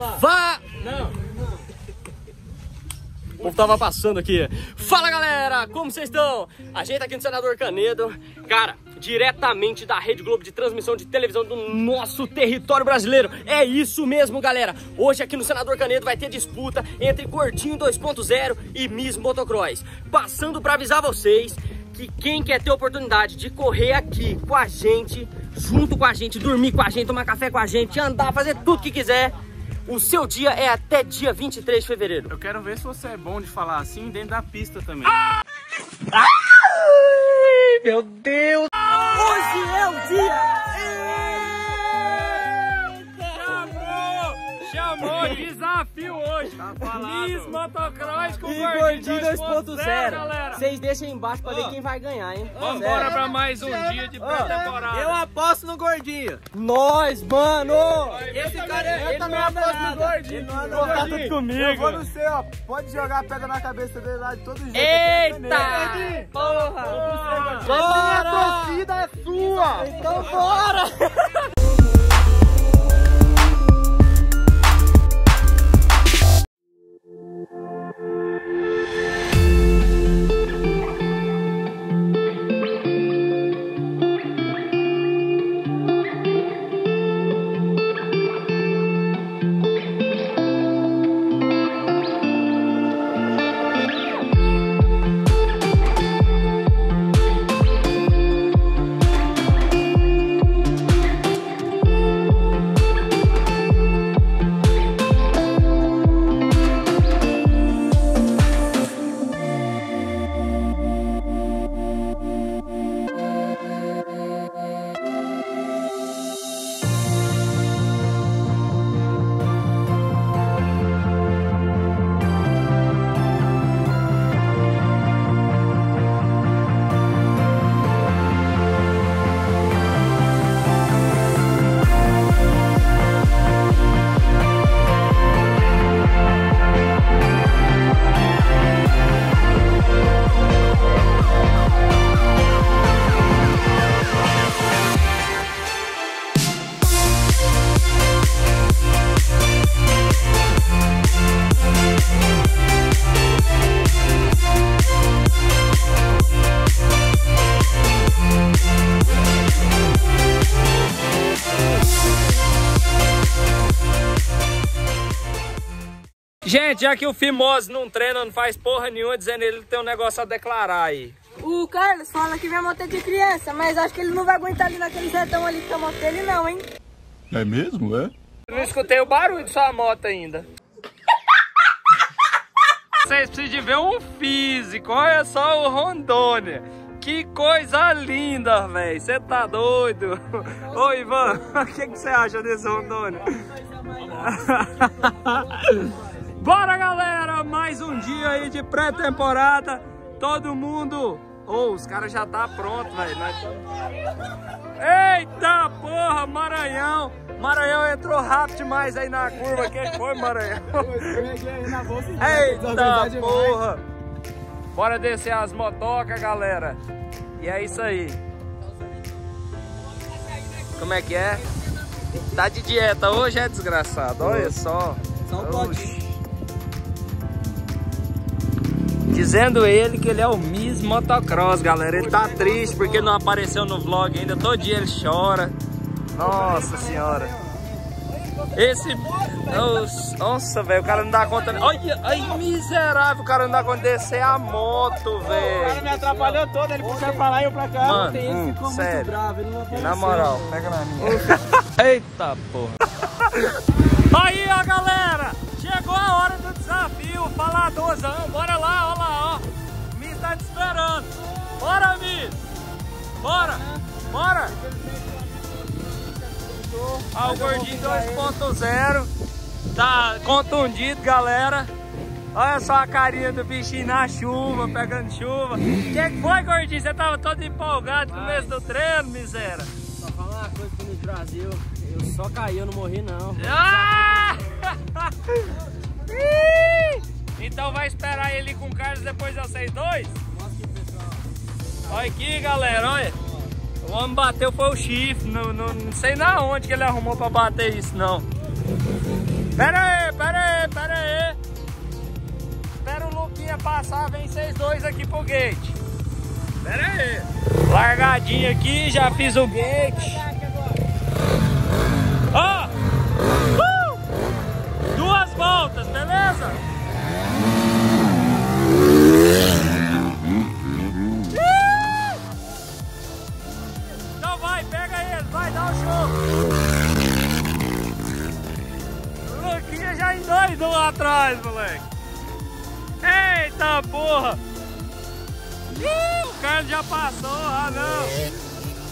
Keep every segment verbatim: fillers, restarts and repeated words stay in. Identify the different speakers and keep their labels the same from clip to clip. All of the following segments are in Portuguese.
Speaker 1: Vá! Não! O povo tava passando aqui. Fala galera, como vocês estão? A gente tá aqui no Senador Canedo, cara, diretamente da Rede Globo de transmissão de televisão do nosso território brasileiro. É isso mesmo, galera. Hoje aqui no Senador Canedo vai ter disputa entre Gordinho dois ponto zero e Miss Motocross. Passando pra avisar vocês que quem quer ter oportunidade de correr aqui com a gente, junto com a gente, dormir com a gente, tomar café com a gente, andar, fazer tudo que quiser, o seu dia é até dia vinte e três de fevereiro.
Speaker 2: Eu quero ver se você é bom de falar assim dentro da pista também.
Speaker 1: Ah! Ai, meu Deus! Hoje é o dia!
Speaker 2: Chamou, desafio hoje. Tá falado.
Speaker 1: Miss Motocross com o Gordinho dois ponto zero. Vocês deixam aí embaixo pra oh. ver quem vai ganhar, hein?
Speaker 2: Vamos embora pra mais um dia de pré-temporada.
Speaker 3: Eu aposto no Gordinho.
Speaker 1: Nós, mano!
Speaker 3: Esse cara, ele também aposto no Gordinho.
Speaker 1: Ele não anda tá tudo comigo.
Speaker 4: Eu vou no seu, ó. Pode jogar a pedra na cabeça dele lá de todo jeito.
Speaker 1: Eita! Porra!
Speaker 4: Bora! A torcida é sua!
Speaker 1: Então bora!
Speaker 2: Gente, já que o Fimose não treina, não faz porra nenhuma, dizendo ele tem um negócio a declarar aí.
Speaker 5: O Carlos fala que minha moto é de criança, mas acho que ele não vai aguentar ali naquele retão ali com a moto dele não, hein?
Speaker 4: É mesmo, é?
Speaker 2: Eu não escutei o barulho de sua moto ainda. Vocês precisam de ver um físico, olha só o Rondônia. Que coisa linda, velho. Você tá doido? Ô, Ivan, o que você acha desse Rondônia? Bora, galera! Mais um dia aí de pré-temporada. Todo mundo... Ô, oh, os caras já tá pronto, velho. Nós... Eita porra, Maranhão! Maranhão entrou rápido demais aí na curva. Quem foi, Maranhão? Eita porra! Bora descer as motocas, galera. E é isso aí. Como é que é? Tá de dieta hoje, é desgraçado. Olha só.
Speaker 1: Só um pote.
Speaker 2: Dizendo ele que ele é o Miss Motocross, galera. Ele tá triste porque não apareceu no vlog ainda. Todo dia ele chora. Nossa senhora. Esse... Nossa, velho, o cara não dá conta... Olha, ai, miserável, o cara não dá conta de descer a moto, velho.
Speaker 3: O cara me atrapalhou todo, ele puxou pra lá e eu pra cá.
Speaker 2: Mano, hum, ficou sério. Muito bravo, ele não na moral, pega na minha. Eita, porra. Aí, ó, galera. Chegou a hora do desafio, faladozão. Bora lá, ó lá, ó. O Miss tá te esperando. Bora, Miss. Bora, bora. Ó, o Gordinho dois ponto zero. Tá contundido, galera. Olha só a carinha do bichinho na chuva, pegando chuva. O que, que foi, Gordinho? Você tava todo empolgado no começo do treino, miséria.
Speaker 1: Só falar uma coisa aqui no Brasil. Eu só caí, eu não morri, não.
Speaker 2: Ah! Então vai esperar ele com o Carlos depois de vocês dois? Olha aqui, galera, olha. O homem bateu foi o chifre. Não, não, não sei na onde que ele arrumou pra bater isso, não. Pera aí, pera aí, pera aí. Espera o Luquinha passar, vem vocês dois aqui pro gate. Pera aí. Largadinha aqui, já fiz o gate. Ó! Oh! Uh! Duas voltas, beleza? Uh! Então vai, pega ele, vai dar o show. O Luquinha já endoidou lá atrás, moleque. Eita porra! Uh, o cara já passou, ah não!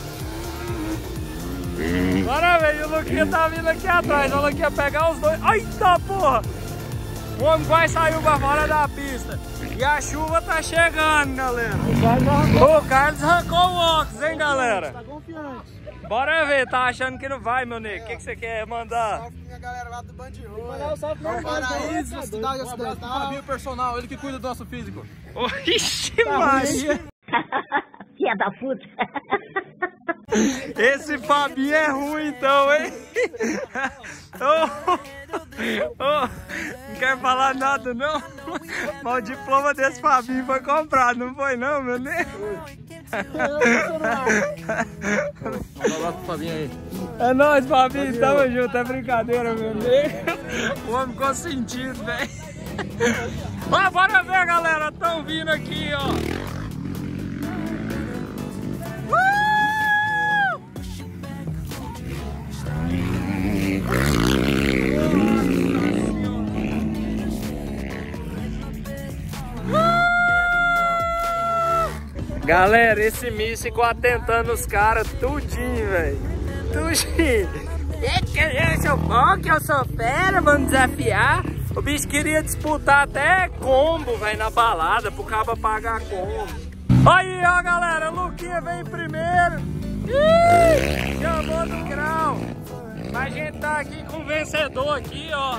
Speaker 2: Bora ver, o Luquinha tá vindo aqui atrás, o Luquinha pegar os dois. Eita porra! O homem vai sair pra fora da pista. E a chuva tá chegando, galera. O Carlos arrancou o óculos, hein, galera?
Speaker 4: Tá confiante.
Speaker 2: Bora ver, tá achando que não vai, meu nego? O que, que você quer mandar?
Speaker 4: Salve pra minha galera lá do Band
Speaker 3: Mandar um salve pra
Speaker 4: Paraíso, cidade ocidental.
Speaker 3: Fabinho personal, ele que cuida do nosso físico.
Speaker 2: Oxi, Maria!
Speaker 5: Filha da puta.
Speaker 2: Esse Fabinho é ruim então, hein? Oh, oh, não quer falar nada não? Mas o diploma desse Fabinho foi comprado, não foi não, meu nego? É nóis, Fabinho, tamo junto, é brincadeira, meu nego. O homem ficou sentido, velho. Ó, bora ver, galera, tão vindo aqui, ó. Galera, esse míssil ficou atentando os caras tudinho, velho. Tudinho. É que eu sou bom, que eu sou fera, vamos desafiar. O bicho queria disputar até combo, velho, na balada, pro cabo pagar combo. Aí, ó, galera, o Luquinha vem primeiro. Ih, chamou do grau. Mas a gente tá aqui com o vencedor aqui, ó.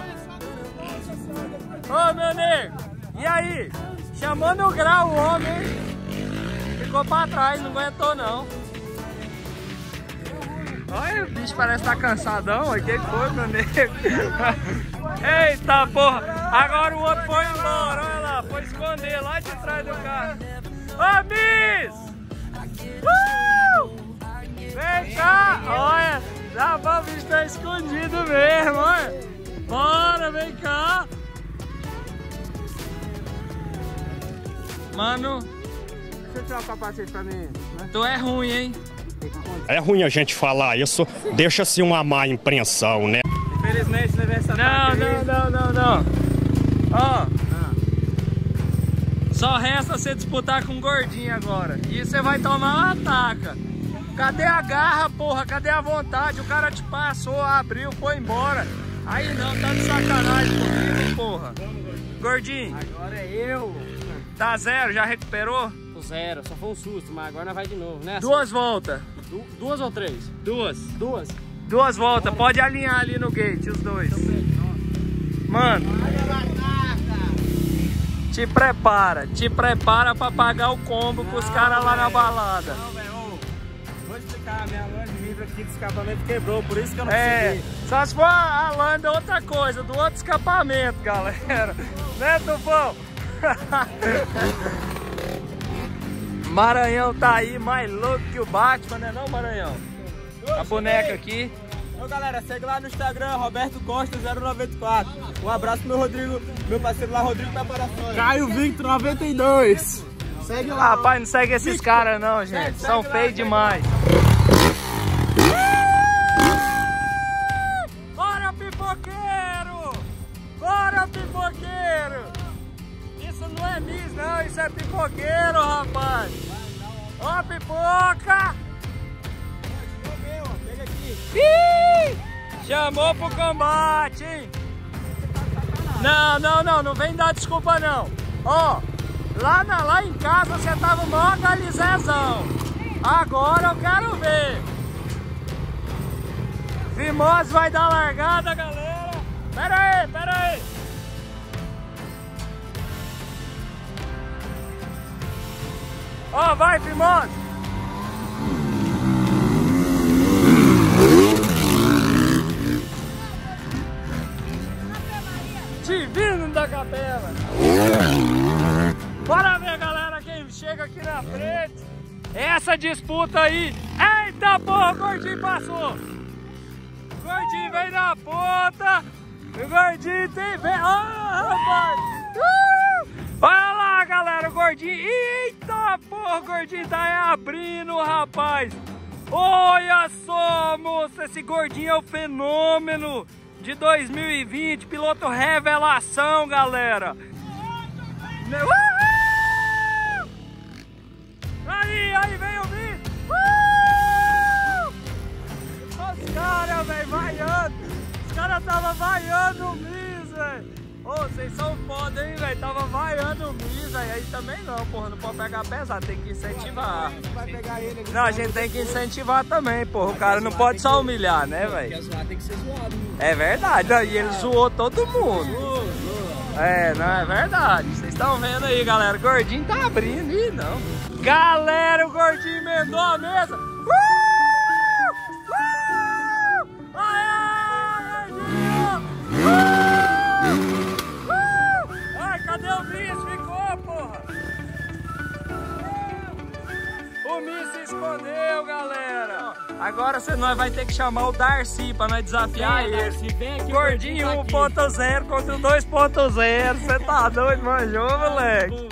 Speaker 2: Ô, meu nego. E aí? Chamou no grau o homem. Ficou pra trás, não aguentou não. Olha, o bicho parece estar tá cansadão. O que foi, meu nego? Eita porra! Agora o outro foi embora, olha lá, foi esconder lá de trás do carro. Ô, Miss! Uh! Vem cá! Olha, já o bicho tá escondido mesmo, olha. Bora, vem cá! Mano,
Speaker 4: deixa eu tirar o capacete pra mim, né?
Speaker 2: Tu é ruim, hein?
Speaker 6: É ruim a gente falar isso, deixa-se uma má impressão, né?
Speaker 3: Infelizmente, não essa
Speaker 2: Não, não, não, não, não. Ó. Só resta você disputar com o gordinho agora. E você vai tomar uma ataca. Cadê a garra, porra? Cadê a vontade? O cara te passou, abriu, foi embora. Aí não, tá de sacanagem comigo, porra. Gordinho.
Speaker 1: Agora é eu.
Speaker 2: Tá zero, já recuperou?
Speaker 1: Tô zero, só foi um susto, mas agora nós vai de novo, né?
Speaker 2: Duas voltas.
Speaker 1: Du duas ou três?
Speaker 2: Duas.
Speaker 1: Duas?
Speaker 2: Duas voltas, pode alinhar ali no gate, os dois. Mano, te prepara, te prepara pra pagar o combo com os caras lá na balada.
Speaker 3: Não, velho, vou explicar, a minha lã de vidro aqui do escapamento quebrou, por isso que eu não
Speaker 2: É,
Speaker 3: consegui.
Speaker 2: só se for a lã é outra coisa, do outro escapamento, galera. Né, Tufão? Maranhão tá aí, mais louco que o Batman, né não, Maranhão? A boneca aqui.
Speaker 3: Então, galera, segue lá no Instagram, Roberto Costa zero noventa e quatro. Um abraço pro meu Rodrigo, meu parceiro lá, Rodrigo Preparações.
Speaker 4: Caio Victor noventa e dois. Segue lá.
Speaker 2: Rapaz, não segue esses caras não, gente. São feios demais. Bora, pipoqueiro! Bora, pipoqueiro! Isso não é Miss, não. Isso é pipoqueiro, rapaz. Ó, pipoca! Ih! Chamou pro combate, hein? Não, não, não, não vem dar desculpa não. Ó, lá, na, lá em casa você tava mó galizezão. Agora eu quero ver. Vimose vai dar largada, galera. Pera aí, pera aí. Ó, vai, Vimose. divino da capela. Bora ver, galera, quem chega aqui na frente. Essa disputa aí. Eita porra, o Gordinho passou. O Gordinho vem na ponta. O Gordinho tem... Vem... Ah, rapaz. Uh! Olha lá, galera, o Gordinho. Eita porra, o Gordinho tá abrindo, rapaz. Olha só, moça, esse Gordinho é o fenômeno de dois mil e vinte, piloto revelação, galera. Uhul! Aí, aí vem o bicho. Uh! Os caras, velho, vaiando. Os caras tava vaiando o Miss, velho. Ô, vocês são foda, hein, velho? Tava vaiando o Miss, velho. Aí também não, porra. Não pode pegar pesado, tem que incentivar.
Speaker 4: Vai pegar ele,
Speaker 2: Não, a gente tem que incentivar também, porra. O cara não pode só humilhar, né, velho?
Speaker 1: Porque zoar tem que ser zoado.
Speaker 2: É verdade, não, e ele zoou todo mundo. É, não, é verdade. Vocês estão vendo aí, galera. O Gordinho tá abrindo, ih, não. Galera, o Gordinho emendou a mesa. Uh! Uh! Ai, Gordinho! Uh! Uh! Ai, cadê o Miss? Ficou, porra! O Miss se escondeu, galera. Agora você nós vai ter que chamar o Darcy pra nós desafiar ele.
Speaker 1: Darcy, vem aqui,
Speaker 2: Gordinho um ponto zero contra o dois ponto zero. Você tá doido, manjou, moleque?